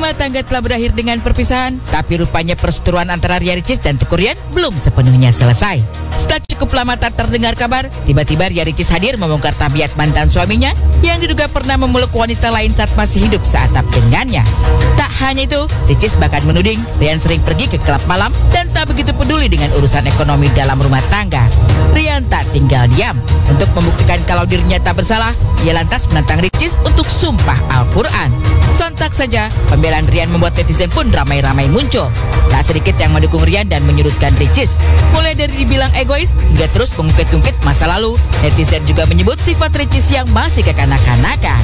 Rumah tangga telah berakhir dengan perpisahan, tapi rupanya perseteruan antara Ria Ricis dan Teuku Ryan belum sepenuhnya selesai. Setelah cukup lama tak terdengar kabar, tiba-tiba Ria Ricis hadir membongkar tabiat mantan suaminya yang diduga pernah memeluk wanita lain saat masih hidup seatap dengannya. Tak hanya itu, Ricis bahkan menuding Ryan sering pergi ke klub malam dan tak begitu peduli dengan urusan ekonomi dalam rumah tangga. Ryan tak tinggal diam. Untuk membuktikan kalau dirinya tak bersalah, ia lantas menantang Ricis untuk sumpah Al-Quran. Sontak saja, pembelaan Ryan membuat netizen pun ramai-ramai muncul. Tak sedikit yang mendukung Ryan dan menyudutkan Ricis. Mulai dari dibilang egois hingga terus mengungkit-ungkit masa lalu, netizen juga menyebut sifat Ricis yang masih kekanak-kanakan.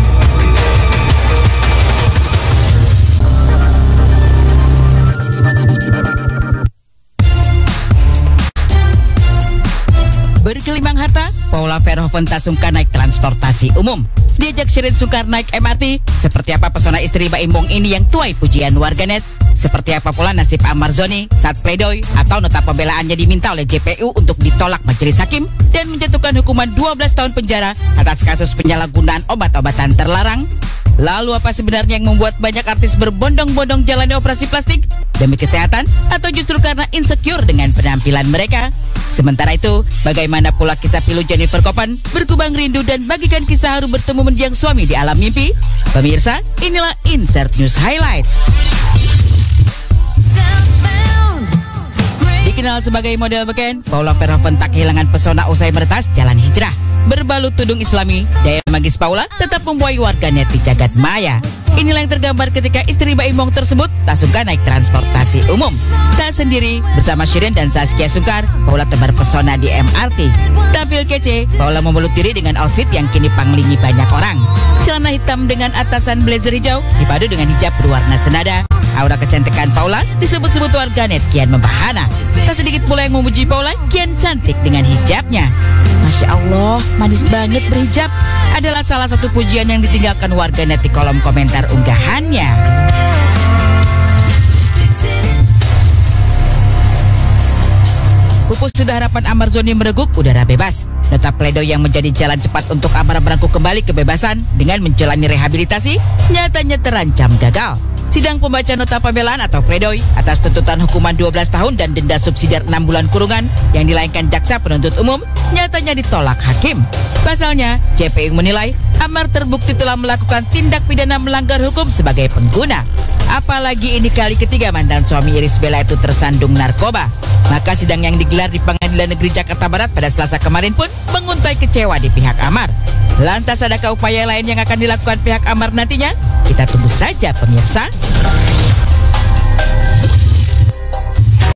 Berkelimang harta, Paula Verhoeven tak sungkan naik transportasi umum. Diajak Shireen Sungkar naik MRT, seperti apa pesona istri Baim Wong ini yang tuai pujian warganet? Seperti apa pula nasib Ahmad Zhoni saat pledoi atau nota pembelaannya diminta oleh JPU untuk ditolak majelis hakim dan menjatuhkan hukuman 12 tahun penjara atas kasus penyalahgunaan obat-obatan terlarang? Lalu apa sebenarnya yang membuat banyak artis berbondong-bondong jalani operasi plastik? Demi kesehatan atau justru karena insecure dengan penampilan mereka? Sementara itu, bagaimana pula kisah pilu Jennifer Kopan berkubang rindu dan bagikan kisah haru bertemu mendiang suami di alam mimpi? Pemirsa, inilah Insert News Highlight. Dikenal sebagai model beken, Paula Verhoeven tak kehilangan pesona usai meretas jalan hijrah. Berbalut tudung Islami, daya magis Paula tetap membuai warganet di jagat maya. Inilah yang tergambar ketika istri Baim Wong tersebut tak sungkan naik transportasi umum. Tak sendiri, bersama Shireen dan Zaskia Sungkar, Paula tebar pesona di MRT. Tampil kece, Paula memeluk diri dengan outfit yang kini panglingi banyak orang. Celana hitam dengan atasan blazer hijau dipadu dengan hijab berwarna senada. Aura kecantikan Paula disebut-sebut warganet kian membahana. Tak sedikit pula yang memuji Paula kian cantik dengan hijabnya. Masya Allah, manis banget berhijab, adalah salah satu pujian yang ditinggalkan warganet di kolom komentar unggahannya. Pupus sudah harapan Ahmad Zhoni mereguk udara bebas. Nota pledoi yang menjadi jalan cepat untuk Ahmad merangkul kembali kebebasan dengan menjalani rehabilitasi nyatanya terancam gagal. Sidang pembaca nota pembelaan atau pledoi atas tuntutan hukuman 12 tahun dan denda subsidiar 6 bulan kurungan yang dilayangkan jaksa penuntut umum nyatanya ditolak hakim. Pasalnya, JPU menilai Ahmad terbukti telah melakukan tindak pidana melanggar hukum sebagai pengguna. Apalagi ini kali ketiga mantan suami Irish Bella itu tersandung narkoba. Maka sidang yang digelar di Pengadilan Negeri Jakarta Barat pada Selasa kemarin pun menguntai kecewa di pihak Ahmad. Lantas adakah upaya lain yang akan dilakukan pihak Ahmad nantinya? Kita tunggu saja pemirsa.